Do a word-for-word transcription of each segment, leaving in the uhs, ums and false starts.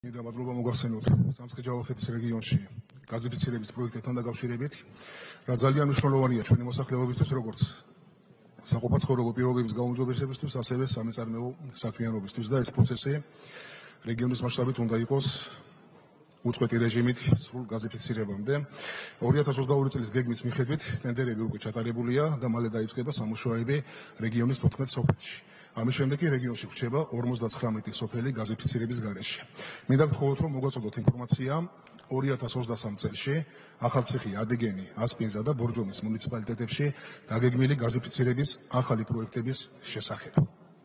და მადლობა მოგახსენოთ სამცხე-ჯავახეთის რეგიონში გაზიფიცირების პროექტებთან დაკავშირებით, რა ძალიან მნიშვნელოვანია ჩვენი მოსახლეობისთვის, როგორც საყოფაცხოვრებო პირობების გაუმჯობესებისთვის, ასევე სამეწარმეო საქმიანობისთვის და ეს პროცესი რეგიონის მასშტაბით უნდა იყოს უწყვეტი რეჟიმით სრულ გაზიფიცირებამდე. ორი ათას ოცდაორი წლის გეგმის მიხედვით ტენდერები უკვე ჩატარებულია და მალე დაიწყება სამუშაოები რეგიონის თოთხმეტ სოფელში. ამის შემდეგ კი რეგიონში ვრჩება ორმოცდაცხრამეტი სოფელი გაზიფიცირების გარეშე. მინდა გთხოვოთ, რომ მოგაწოდოთ ინფორმაცია ორი ათას ოცდასამ წელში ახალციხე, ადიგენი, ასპინძა და ბორჯომის მუნიციპალიტეტებში დაგეგმილი გაზიფიცირების ახალი პროექტების შესახებ.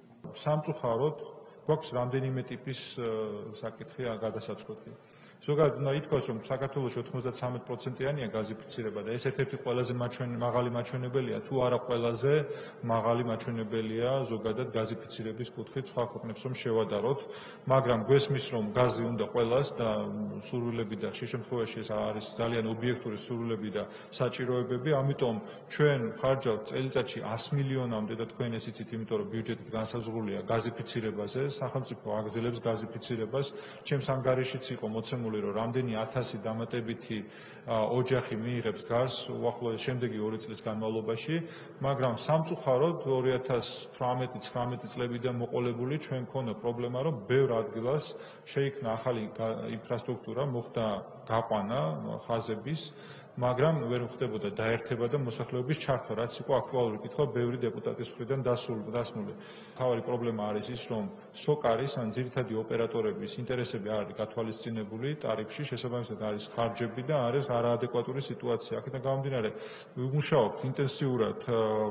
სამწუხაროდ გვაქვს რამდენიმე ტიპის საკითხი გადასაწყვეტი. ზოგადად უნდა ითქვას, რომ საქართველოში ოთხმოცდათვრამეტ პროცენტიანია გაზიფიცირება და ეს ერთ-ერთი ყველაზე მაღალი მაჩვენებელია, თუ არა ყველაზე მაღალი მაჩვენებელია ზოგადად გაზიფიცირების კუთხით სხვა ქვეყნებს რომ შევადაროთ, მაგრამ გვესმის, რომ გაზი უნდა ყველას და სურვილები და ხშირ შემთხვევაში ეს არის ძალიან ობიექტური სურვილები და საჭიროებები, ამიტომ ჩვენ ხარჯავთ წელიწადში ას მილიონამდე და თქვენ ეს იცით, იმიტომ რომ ბიუჯეტით განსაზღვრულია გაზიფიცირებაზე, სახელმწიფო აგრძელებს გაზიფიცირებას, ჩემს ანგარიშიც იყო მოცემული რომ რამდენი ათასი დამატებითი ოჯახი მიიღებს გაზს უახლოეს შემდეგი ორი წლის განმავლობაში, მაგრამ სამწუხაროდ ორი ათას თვრამეტი ცხრამეტი წლებიდან მოყოლებული ჩვენ მქონდა პრობლემა, რომ ბევრ ადგილას შეიქმნა ახალი ინფრასტრუქტურა, მოხდა გაყვანა ხაზების, მაგრამ ვერ ხდებოდა დაერთება და მოსახლეობის ჩართვა, რაც იყო აქტუალური კითხვა ბევრი დეპუტატის მხრიდან დასმული. მთავარი პრობლემა არის ის, რომ სოკარის ან ძირითადი ოპერატორების ინტერესები არ არის გათვალისწინებული ტარიფში, შესაბამისად არის ხარჯები და არის არაადეკვატური სიტუაცია. აქედან გამომდინარე, ვიმუშაობთ ინტენსიურად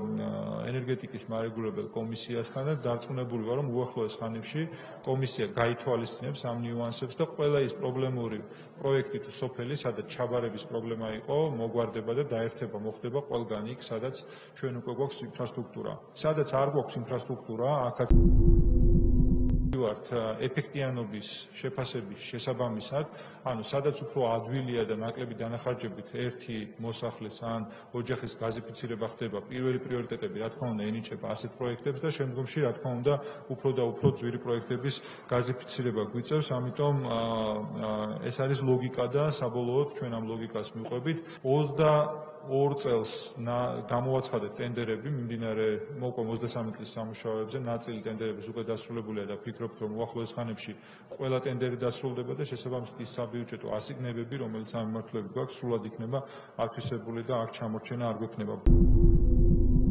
ენერგეტიკის მარეგულირებელ კომისიასთან და დარწმუნებული ვარ, რომ უახლოეს ხანებში კომისია გაითვალისწინებს ამ ნიუანსებს და ყველა ის პრობლემური პროექტი თუ სოფელი, სადაც ჩაბარების პრობლემა იყო, მოგვარდება და დაერთება მოხდება ყველგან იქ, სადაც ჩვენ უკვე გვაქვს ინფრასტრუქტურა. სადაც არ გვაქვს ინფრასტრუქტურა, აქაც ვართ ეფექტიანობის შეფასების შესაბამისად, ანუ სადაც უფრო ადვილია და ნაკლები დანახარჯებით ერთი მოსახლის ან ოჯახის გაზიფიცირება ხდება, პირველი პრიორიტეტები რა თქმა უნდა ენიჭება ასეთ პროექტებს და შემდგომში რა თქმა უნდა უფრო და უფრო ძვირი პროექტების გაზიფიცირება გვიწევს, ამიტომ ეს არის ლოგიკა და საბოლოოდ ჩვენ ამ ლოგიკას მივყვებით. ოცდაორ წელს გამოვაცხადეთ ტენდერები მიმდინარე მოკლე ოცდასამი წლის სამუშაოებზე, ნაწილი ტენდერების უკვე დასრულებულია და ფიქრობთ, რომ უახლოეს ხანებში ყველა ტენდერი დასრულდება და შესაბამისად ის საბიუჯეტო ასიგნებები, რომელიც ამ მიმართულებით გვაქვს, სრულად იქნება ათვისებული და აქ ჩამორჩენა არ გვექნება.